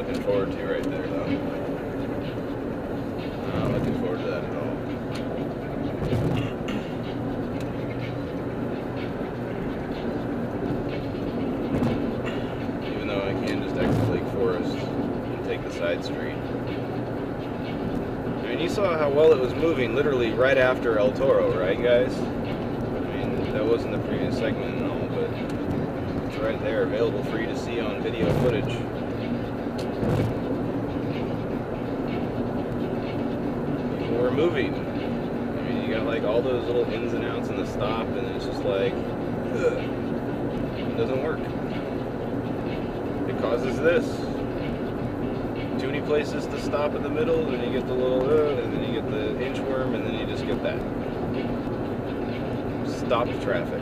looking forward to right there, though. Not looking forward to that at all. Even though I can just exit Lake Forest and take the side street. I mean, you saw how well it was moving literally right after El Toro, right, guys? I mean, that wasn't the previous segment and all, but it's right there, available for you to see on video footage. We're moving. I mean, you got like all those little ins and outs in the stop, and it's just like, ugh, it doesn't work. It causes this. Too many places to stop in the middle, then you get the little, and then you get the inchworm, and then you just get that. Stopped traffic.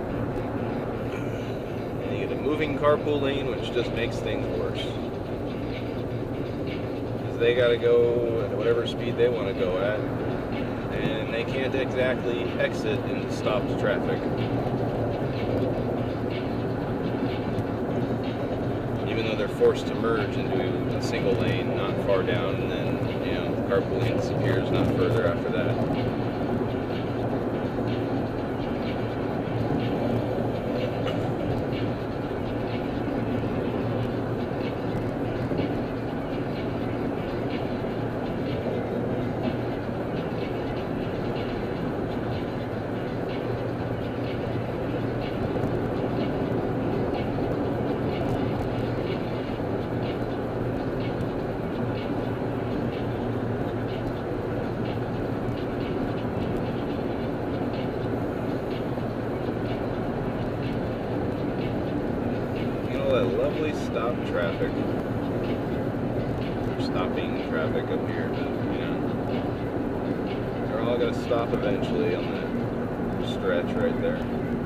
And you get a moving carpool lane, which just makes things worse. They gotta go at whatever speed they want to go at, and they can't exactly exit into stopped traffic. Even though they're forced to merge into a single lane not far down, and then, you know, the carpool lane disappears not further after that. That lovely stop traffic. They're stopping traffic up here, but you know, they're all gonna stop eventually on that stretch right there.